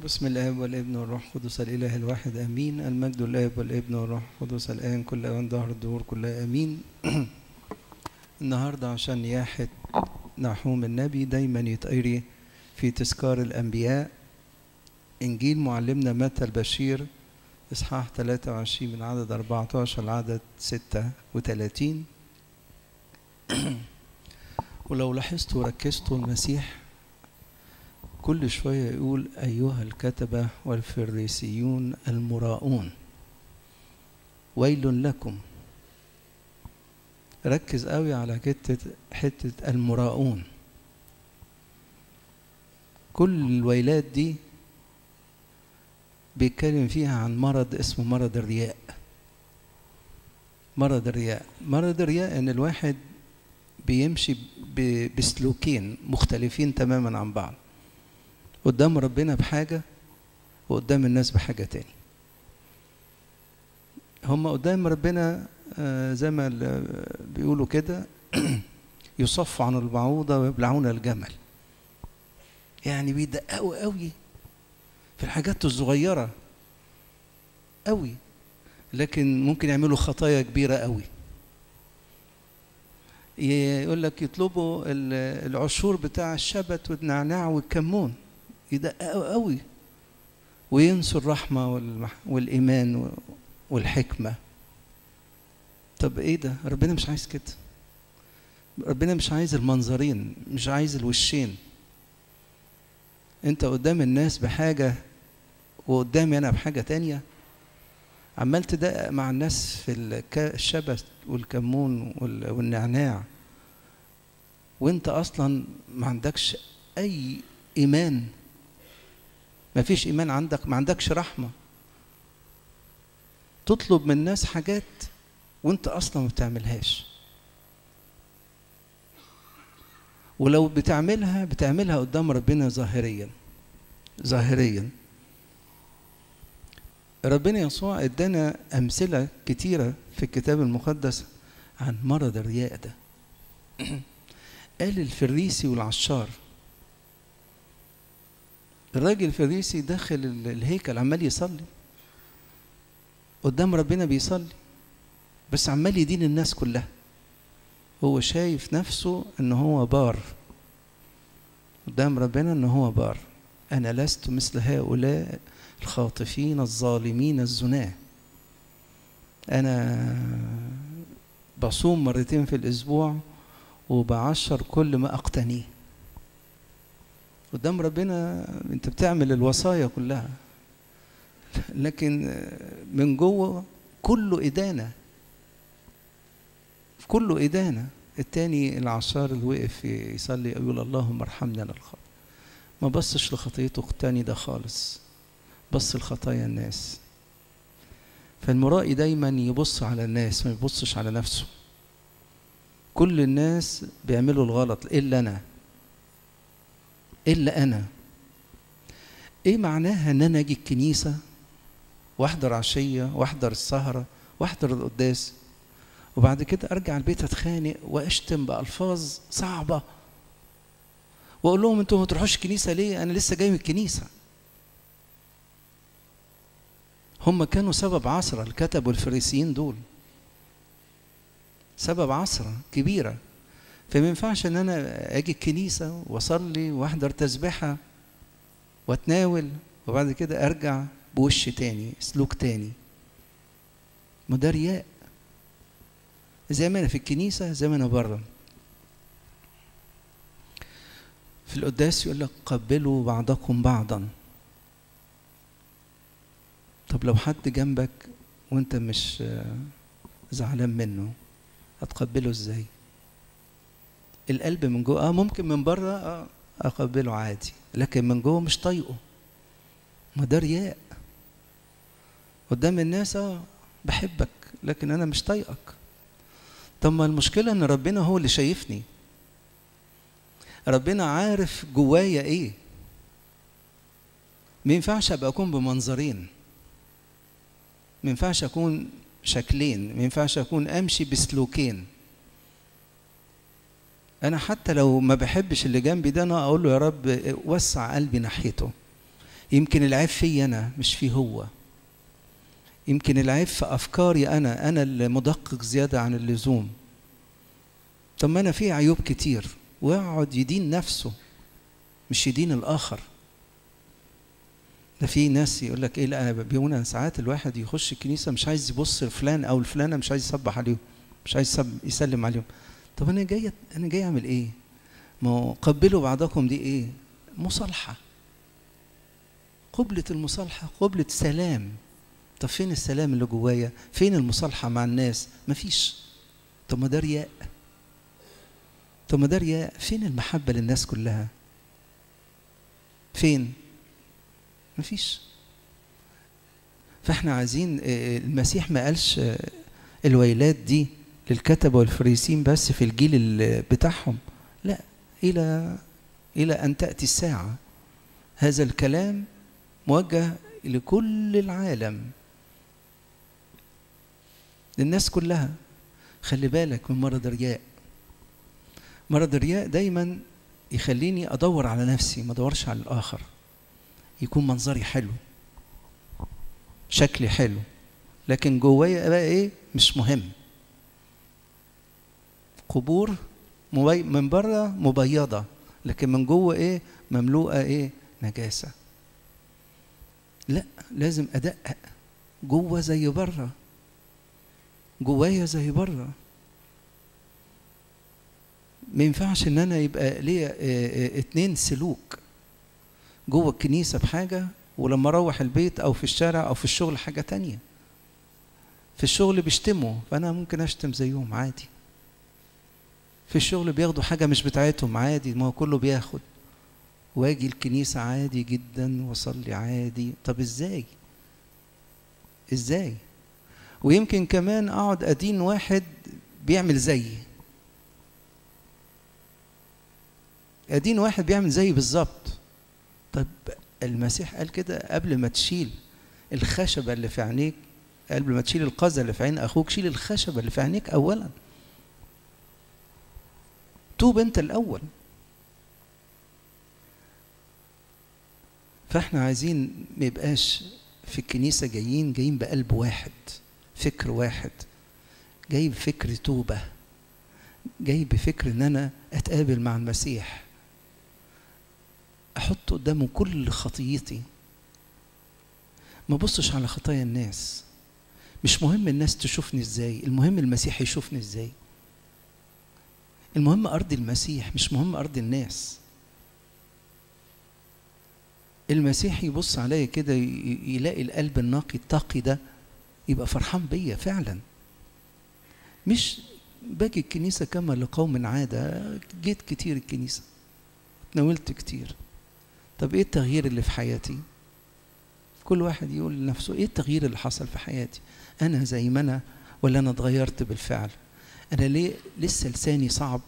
بسم الآب والابن والروح القدس الإله الواحد آمين. المجد للآب والابن والروح القدس الآن كل أوان ظهر الدهور كلها آمين. النهاردة عشان نياحة نحوم النبي دايما يتقري في تذكار الأنبياء إنجيل معلمنا متى البشير إصحاح 23 من عدد 14 لعدد 36. ولو لاحظتوا وركزتوا المسيح كل شوية يقول أيها الكتبة والفريسيون المراؤون ويل لكم. ركز قوي على حتة المراؤون. كل الويلات دي بيتكلم فيها عن مرض اسمه مرض الرياء. مرض الرياء ان الواحد بيمشي بسلوكين مختلفين تماما عن بعض، قدام ربنا بحاجة وقدام الناس بحاجة تاني. هم قدام ربنا زي ما بيقولوا كده يصفوا عن البعوضة ويبلعون الجمل، يعني بيدققوا قوي في الحاجات الصغيرة قوي، لكن ممكن يعملوا خطايا كبيرة قوي. يقول لك يطلبوا العشور بتاع الشبت والنعناع والكمون، يدققوا قوي وينسوا الرحمة والإيمان والحكمة. طب إيه ده؟ ربنا مش عايز كده. ربنا مش عايز المنظرين، مش عايز الوشين. أنت قدام الناس بحاجة وقدامي أنا بحاجة تانية، عمال تدقق مع الناس في الشبت والكمون والنعناع، وأنت أصلا ما عندكش أي إيمان. ما فيش إيمان عندك، ما عندكش رحمة. تطلب من الناس حاجات وانت أصلا ما بتعملهاش، ولو بتعملها قدام ربنا ظاهريا. ربنا يسوع ادانا أمثلة كتيرة في الكتاب المقدس عن مرض الرياء ده. قال الفريسي والعشار. الراجل الفريسي داخل الهيكل عمال يصلي قدام ربنا، بيصلي بس عمال يدين الناس كلها. هو شايف نفسه ان هو بار قدام ربنا، ان هو بار. انا لست مثل هؤلاء الخاطفين الظالمين الزناة. انا بصوم مرتين في الاسبوع وبعشر كل ما اقتنيه. قدام ربنا انت بتعمل الوصايا كلها، لكن من جوه كله إدانة، كله إدانة. التاني العشار اللي وقف يصلي يقول اللهم ارحمنا للخطأ، ما بصش لخطيته التاني ده خالص، بص لخطايا الناس. فالمرائي دايما يبص على الناس ما يبصش على نفسه. كل الناس بيعملوا الغلط إلا أنا. إيه معناها إن أنا أجي الكنيسة واحضر عشية واحضر السهرة واحضر القداس وبعد كده أرجع البيت أتخانق وأشتم بألفاظ صعبة وأقول لهم أنتوا ما تروحوش كنيسة ليه؟ أنا لسه جاي من الكنيسة. هم كانوا سبب عثرة، الكتب والفريسيين دول سبب عثرة كبيرة. فما ينفعش ان انا اجي الكنيسة واصلي واحضر تسبيحة واتناول وبعد كده ارجع بوش تاني، سلوك تاني. ما ده رياء، زي ما انا في الكنيسة زي ما انا بره. في القداس يقول لك قبلوا بعضكم بعضا. طب لو حد جنبك وانت مش زعلان منه هتقبله ازاي؟ القلب من جوه ممكن من بره اقبله عادي، لكن من جوه مش طايقه. ما ده رياء. قدام الناس بحبك لكن انا مش طايقك. طب ما المشكله ان ربنا هو اللي شايفني، ربنا عارف جوايا ايه. ما ينفعش ابقى اكون بمنظرين، ما ينفعش اكون شكلين، ما ينفعش اكون امشي بسلوكين. أنا حتى لو ما بحبش اللي جنبي ده أنا أقول له يا رب وسع قلبي ناحيته، يمكن العيب فيا أنا مش فيه هو. يمكن العيب في أفكاري أنا اللي مدقق زيادة عن اللزوم. طب ما أنا فيه عيوب كتير، ويقعد يدين نفسه مش يدين الآخر. ده في ناس يقول لك إيه، لا أنا بيقولون ساعات الواحد يخش الكنيسة مش عايز يبص لفلان أو الفلانة، مش عايز يصبح عليهم، مش عايز يسلم عليهم. طب أنا جاي أعمل إيه؟ ما هو قبلوا بعضكم دي إيه؟ مصالحة. قبلة المصالحة قبلة سلام. طب فين السلام اللي جوايا؟ فين المصالحة مع الناس؟ مفيش. طب ما ده رياء. طب ما ده رياء. فين المحبة للناس كلها؟ فين؟ مفيش. فاحنا عايزين، المسيح ما قالش الويلات دي للكتبة والفريسين بس في الجيل بتاعهم، لا، إلى أن تأتي الساعة. هذا الكلام موجه لكل العالم، للناس كلها. خلي بالك من مرض الرياء. مرض الرياء دايما يخليني أدور على نفسي، ما أدورش على الآخر. يكون منظري حلو، شكلي حلو، لكن جوايا بقى إيه؟ مش مهم. قبور من بره مبيضة، لكن من جوه إيه؟ مملوءة إيه؟ نجاسة. لا، لازم أدقق جوه زي بره، جوايا زي بره. ما ينفعش ان انا يبقى ليا 2 سلوك، جوه الكنيسة بحاجة، ولما اروح البيت او في الشارع او في الشغل حاجة تانية. في الشغل بيشتموا، فانا ممكن اشتم زيهم عادي. في الشغل بياخدوا حاجة مش بتاعتهم عادي، ما هو كله بياخد. واجي الكنيسة عادي جدا واصلي عادي. طب ازاي؟ ويمكن كمان اقعد ادين واحد بيعمل زيي، ادين واحد بيعمل زيي بالظبط. طب المسيح قال كده، قبل ما تشيل الخشبة اللي في عينيك، قبل ما تشيل القذى اللي في عين اخوك، شيل الخشبة اللي في عينيك اولا. توب انت الاول. فاحنا عايزين ما يبقاش في الكنيسة جايين بقلب واحد، فكر واحد، جاي بفكر توبة، جاي بفكر ان انا اتقابل مع المسيح، احط قدامه كل خطيتي، ما بصش على خطايا الناس. مش مهم الناس تشوفني ازاي، المهم المسيح يشوفني ازاي. المهم ارض المسيح، مش مهم ارض الناس. المسيح يبص عليا كده يلاقي القلب النقي التقي ده، يبقى فرحان بيا فعلا. مش باجي الكنيسة كما لقوم عادة، جيت كتير الكنيسة، تناولت كتير. طب ايه التغيير اللي في حياتي؟ كل واحد يقول لنفسه ايه التغيير اللي حصل في حياتي؟ انا زي ما انا ولا انا اتغيرت بالفعل؟ انا ليه لسه لساني صعب؟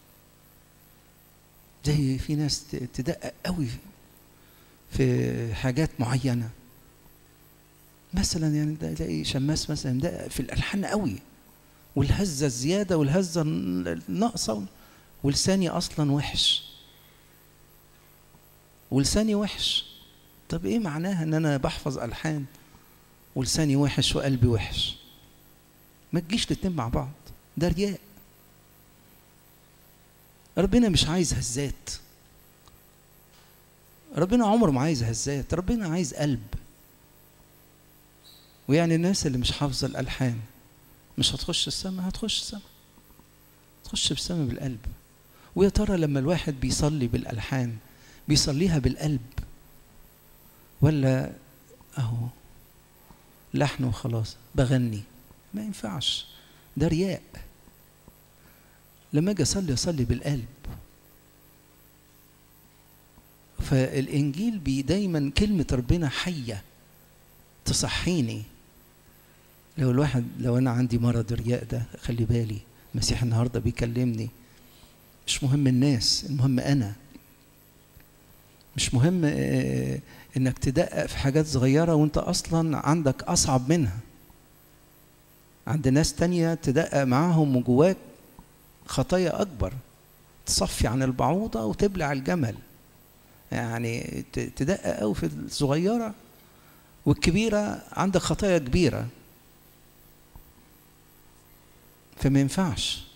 زي في ناس تدقق قوي في حاجات معينة، مثلا يعني تلاقي شماس مثلا مدقق في الالحان قوي، والهزة الزيادة والهزة الناقصة، ولساني اصلا وحش، ولساني وحش. طب ايه معناها ان انا بحفظ الحان ولساني وحش وقلبي وحش؟ ما تجيش الاتنين مع بعض، ده رياء. ربنا مش عايز هزات، ربنا عمره ما عايز هزات، ربنا عايز قلب. ويعني الناس اللي مش حافظه الالحان مش هتخش السماء؟ هتخش السماء، تخش السماء بالقلب. ويا ترى لما الواحد بيصلي بالالحان بيصليها بالقلب ولا اهو لحن وخلاص بغني؟ ما ينفعش، ده رياء. لما اجي اصلي بالقلب. فالانجيل دايما كلمه ربنا حيه تصحيني. لو انا عندي مرض الرياء ده، خلي بالي المسيح النهارده بيكلمني. مش مهم الناس، المهم انا. مش مهم انك تدقق في حاجات صغيره وانت اصلا عندك اصعب منها. عند ناس تانية تدقق معاهم وجواك خطايا اكبر، تصفي عن البعوضه وتبلع الجمل. يعني تدقق قوي في الصغيرة، والكبيرة عندك خطايا كبيرة، فما ينفعش.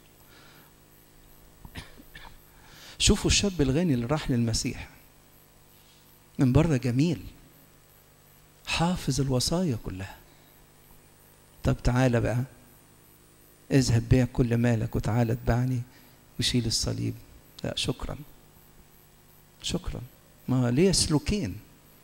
شوفوا الشاب الغني اللي راح للمسيح، من بره جميل، حافظ الوصايا كلها. طب تعالى بقى، اذهب بيع كل مالك وتعالى اتبعني وشيل الصليب. لا شكرا شكرا. ما ليه سلوكين،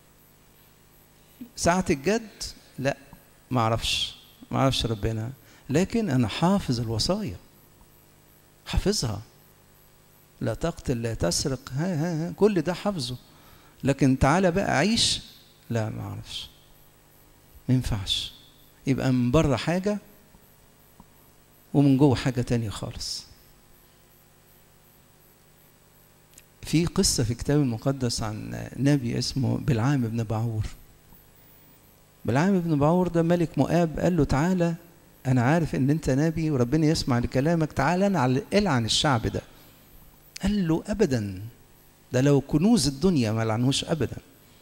ساعة الجد لا ما اعرفش ربنا، لكن انا حافظ الوصايا، حافظها، لا تقتل لا تسرق، ها كل ده حافظه. لكن تعالى بقى عيش، لا ما اعرفش، ما ينفعش. يبقى من بره حاجة ومن جوه حاجة تانية خالص. في قصة في الكتاب المقدس عن نبي اسمه بلعام بن بعور. بلعام بن بعور ده ملك مؤاب، قال له تعالى أنا عارف إن أنت نبي وربنا يسمع لكلامك، تعالى أنا ألعن الشعب ده. قال له أبدا، ده لو كنوز الدنيا ما لعنوش أبدا.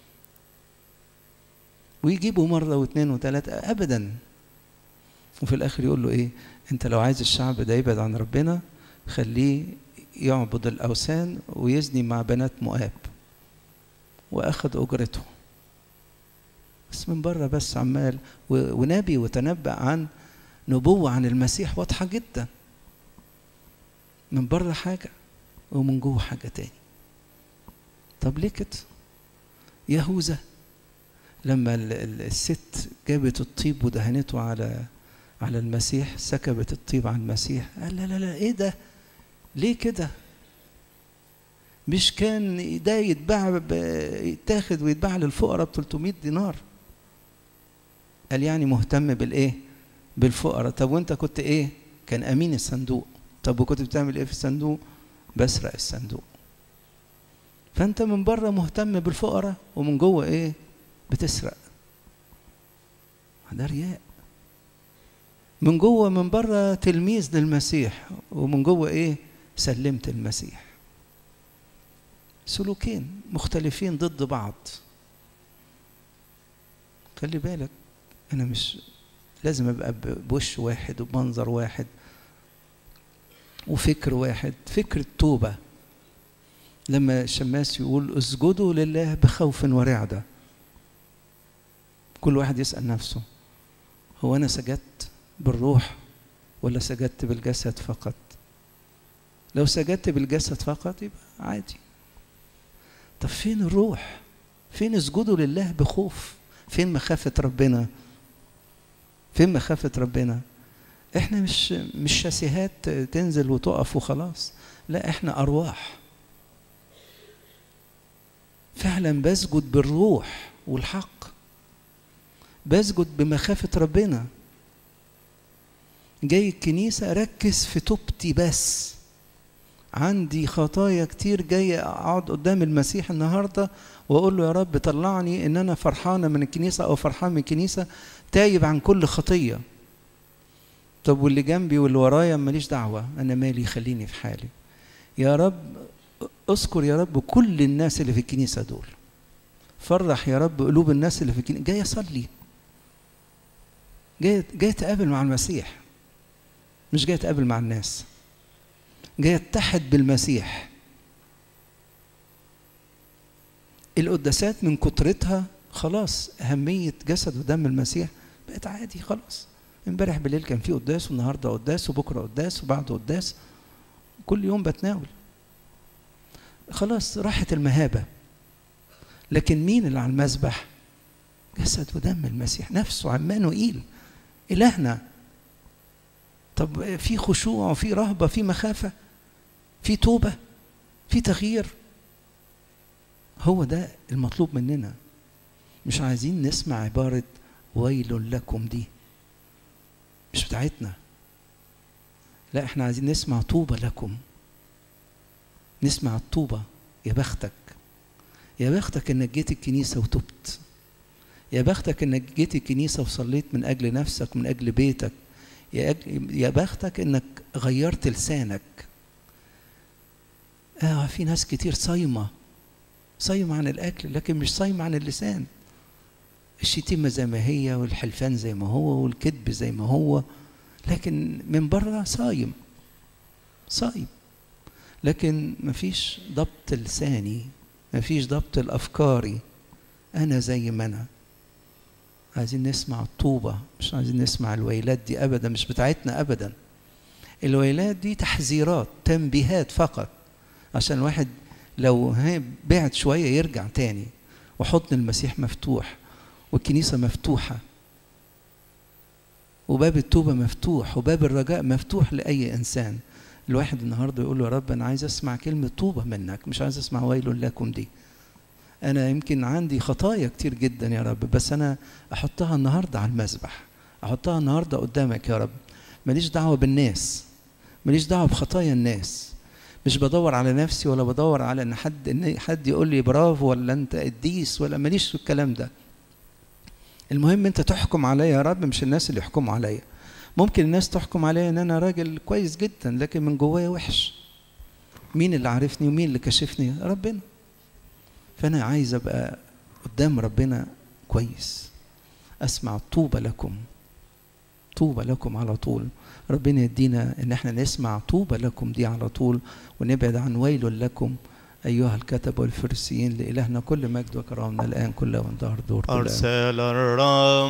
ويجيبوا مرة واثنين وثلاثة أبدا. وفي الآخر يقول له إيه؟ أنت لو عايز الشعب ده يبعد عن ربنا، خليه يعبد الأوثان ويزني مع بنات مؤاب، وأخذ أجرته. بس من بره بس عمال ونبي وتنبأ عن نبوة عن المسيح واضحة جدا. من بره حاجة ومن جوه حاجة تاني. طب ليه كده؟ يهوذا لما الست جابت الطيب ودهنته على المسيح، سكبت الطيب على المسيح، قال لا لا لا ايه ده؟ ليه كده؟ مش كان ده يتاخد ويتباع للفقراء ب 300 دينار؟ قال يعني مهتم بالايه؟ بالفقراء. طب وانت كنت ايه؟ كان امين الصندوق. طب وكنت بتعمل ايه في الصندوق؟ بسرق الصندوق. فانت من بره مهتم بالفقراء ومن جوه ايه؟ بتسرق. ده رياء. من جوه من بره تلميذ للمسيح ومن جوه ايه؟ سلمت المسيح. سلوكين مختلفين ضد بعض. خلي بالك، انا مش لازم ابقى بوش واحد وبمنظر واحد وفكر واحد. فكر التوبة لما الشماس يقول اسجدوا لله بخوف ورعدة، كل واحد يسأل نفسه، هو أنا سجدت بالروح ولا سجدت بالجسد فقط؟ لو سجدت بالجسد فقط يبقى عادي. طب فين الروح؟ فين اسجدوا لله بخوف؟ فين مخافة ربنا؟ فين مخافة ربنا؟ احنا مش شاسيهات تنزل وتقف وخلاص، لا احنا أرواح فعلا. بسجد بالروح والحق، بسجد بمخافة ربنا. جاي الكنيسة ركز في توبتي بس. عندي خطايا كتير، جاي اقعد قدام المسيح النهاردة واقول له يا رب طلعني ان انا فرحانة من الكنيسة او فرحان من الكنيسة، تايب عن كل خطية. طب واللي جنبي واللي ورايا ماليش دعوة، انا مالي، خليني في حالي. يا رب اذكر يا رب كل الناس اللي في الكنيسة دول، فرح يا رب قلوب الناس اللي في الكنيسة. جاي اصلي، جاي اتقابل مع المسيح، مش جاي اتقابل مع الناس، جاي اتحد بالمسيح. القداسات من كترتها خلاص أهمية جسد ودم المسيح بقت عادي خلاص. امبارح بالليل كان في قداس، والنهارده قداس، وبكره قداس، وبعده قداس، كل يوم بتناول. خلاص راحت المهابة. لكن مين اللي على المذبح؟ جسد ودم المسيح نفسه، عمانوئيل إلهنا. طب في خشوع وفي رهبة، في مخافة، في توبة، في تغيير. هو ده المطلوب مننا. مش عايزين نسمع عبارة ويل لكم، دي مش بتاعتنا. لا احنا عايزين نسمع طوبى لكم، نسمع الطوبة. يا بختك، يا بختك انك جيت الكنيسة وتبت، يا بختك انك جيت الكنيسة وصليت من اجل نفسك، من اجل بيتك، يا بختك انك غيرت لسانك. في ناس كتير صايمة صايم عن الأكل لكن مش صايم عن اللسان. الشتيمة زي ما هي، والحلفان زي ما هو، والكذب زي ما هو، لكن من بره صايم لكن مفيش ضبط لساني، مفيش ضبط الأفكاري، أنا زي ما أنا. عايزين نسمع الطوبة، مش عايزين نسمع الويلات دي أبدا، مش بتاعتنا أبدا. الويلات دي تحذيرات، تنبيهات فقط، عشان الواحد لو بعد شوية يرجع تاني، وحضن المسيح مفتوح، والكنيسة مفتوحة، وباب التوبة مفتوح، وباب الرجاء مفتوح لأي إنسان. الواحد النهاردة يقول له يا رب أنا عايز أسمع كلمة توبة منك، مش عايز أسمع ويل لكم دي. أنا يمكن عندي خطايا كتير جدا يا رب، بس أنا أحطها النهاردة على المذبح، أحطها النهاردة قدامك يا رب. ماليش دعوة بالناس، ماليش دعوة بخطايا الناس، مش بدور على نفسي، ولا بدور على إن حد يقول لي برافو ولا أنت قديس، ولا ماليش في الكلام ده. المهم أنت تحكم عليا يا رب، مش الناس اللي يحكموا عليا. ممكن الناس تحكم عليا إن أنا راجل كويس جدا، لكن من جوايا وحش. مين اللي عارفني ومين اللي كشفني؟ ربنا. فأنا عايز أبقى قدام ربنا كويس، أسمع طوبى لكم، طوبى لكم على طول. ربنا يدينا إن احنا نسمع طوبى لكم دي على طول، ونبعد عن ويل لكم أيها الكتب والفريسيين. لإلهنا كل مجد وكرامة الآن كل وانتهى الدور. أرسل الرب